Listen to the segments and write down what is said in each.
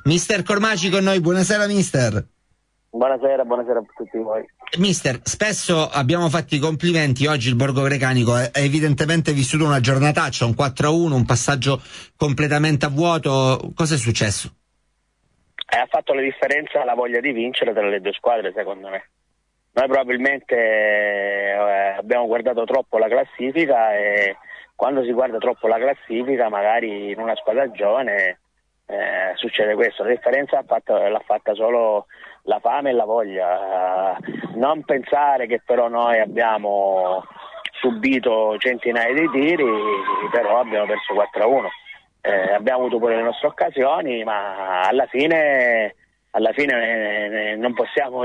Mister Cormaci con noi, buonasera mister. Buonasera a tutti voi. Mister, spesso abbiamo fatto i complimenti, oggi il Borgo Grecanico ha evidentemente vissuto una giornataccia, un 4-1, un passaggio completamente a vuoto. Cosa è successo? Ha fatto la differenza la voglia di vincere tra le due squadre, secondo me. Noi probabilmente abbiamo guardato troppo la classifica e quando si guarda troppo la classifica, magari in una squadra giovane succede questo. La differenza l'ha fatta solo la fame e la voglia. Non pensare che però noi abbiamo subito centinaia di tiri, però abbiamo perso 4-1. Abbiamo avuto pure le nostre occasioni, ma alla fine non possiamo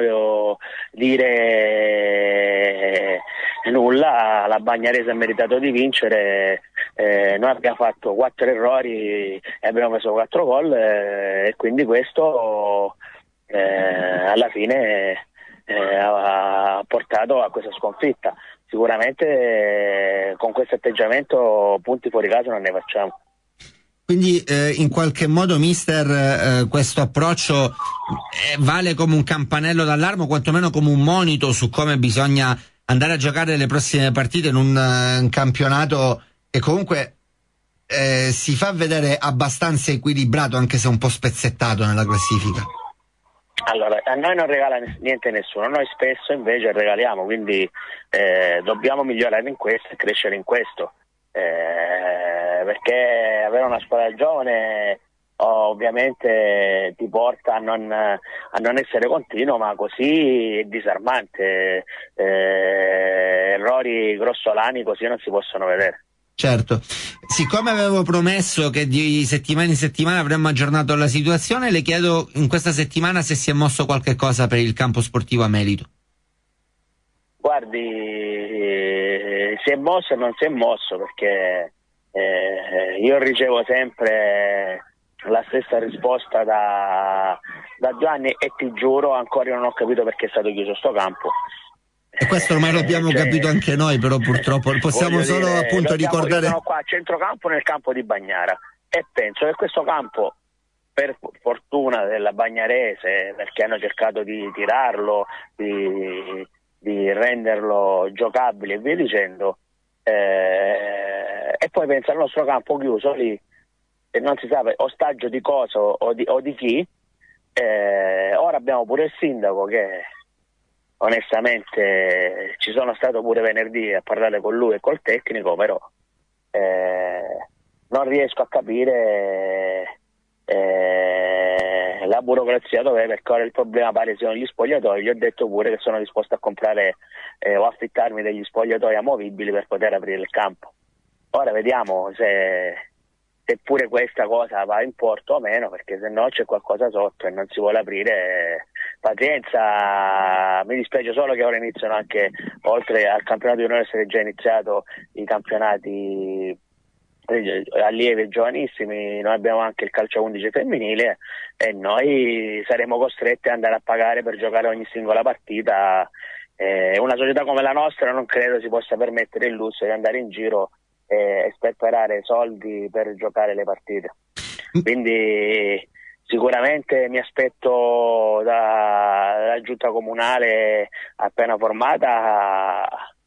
dire nulla. La Bagnarese ha meritato di vincere, noi abbiamo fatto 4 errori e abbiamo preso 4 gol, e quindi questo alla fine ha portato a questa sconfitta. Sicuramente con questo atteggiamento punti fuori casa non ne facciamo. Quindi in qualche modo mister questo approccio vale come un campanello d'allarme o quantomeno come un monito su come bisogna andare a giocare le prossime partite in un campionato che comunque si fa vedere abbastanza equilibrato, anche se un po' spezzettato nella classifica. Allora, a noi non regala niente nessuno, noi spesso invece regaliamo, quindi dobbiamo migliorare in questo e crescere in questo. Perché avere una squadra giovane ovviamente ti porta a non essere continuo, ma così è disarmante. Errori grossolani così non si possono vedere. Certo, siccome avevo promesso che di settimana in settimana avremmo aggiornato la situazione, le chiedo in questa settimana se si è mosso qualche cosa per il campo sportivo a Melito. Guardi, si è mosso e non si è mosso, perché io ricevo sempre la stessa risposta da 2 anni e ti giuro ancora non ho capito perché è stato chiuso sto campo. E questo ormai lo abbiamo capito anche noi, però purtroppo possiamo solo appunto ricordare. Io sono qua a centrocampo nel campo di Bagnara e penso che questo campo, per fortuna della Bagnarese, perché hanno cercato di tirarlo, di renderlo giocabile e via dicendo, e poi pensa al nostro campo chiuso lì e non si sa ostaggio di cosa o di chi. Ora abbiamo pure il sindaco che onestamente ci sono stato pure venerdì a parlare con lui e col tecnico, però non riesco a capire la burocrazia dov'è, perché ora il problema pare siano gli spogliatoi. Gli ho detto pure che sono disposto a comprare o affittarmi degli spogliatoi amovibili per poter aprire il campo. Ora vediamo se pure questa cosa va in porto o meno, perché se no c'è qualcosa sotto e non si vuole aprire. Pazienza, mi dispiace solo che ora iniziano anche, oltre al campionato di onore, essere già iniziato i campionati allievi e giovanissimi. Noi abbiamo anche il calcio 11 femminile e noi saremo costretti ad andare a pagare per giocare ogni singola partita. Una società come la nostra non credo si possa permettere il lusso di andare in giro e sperperare soldi per giocare le partite. Quindi sicuramente mi aspetto dalla giunta comunale appena formata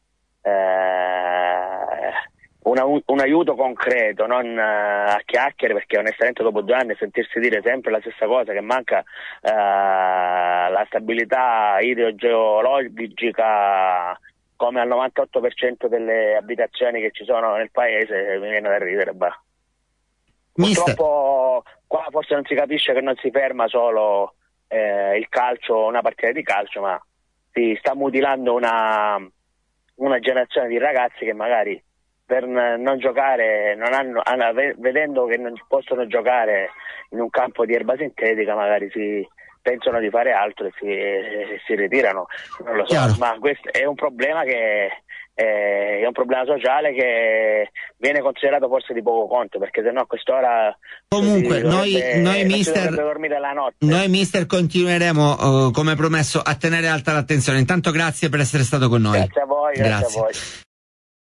un aiuto concreto, non a chiacchiere, perché onestamente dopo 2 anni sentirsi dire sempre la stessa cosa, che manca la stabilità idrogeologica come al 98% delle abitazioni che ci sono nel paese, mi viene da ridere. Purtroppo qua forse non si capisce che non si ferma solo il calcio, una partita di calcio, ma si sta mutilando una generazione di ragazzi che magari per non giocare, vedendo che non possono giocare in un campo di erba sintetica, magari pensano di fare altro e si ritirano. Non lo so, chiaro. Ma questo è un problema è un problema sociale che viene considerato forse di poco conto, perché sennò a quest'ora comunque noi mister continueremo come promesso a tenere alta l'attenzione. Intanto grazie per essere stato con noi. Grazie a voi.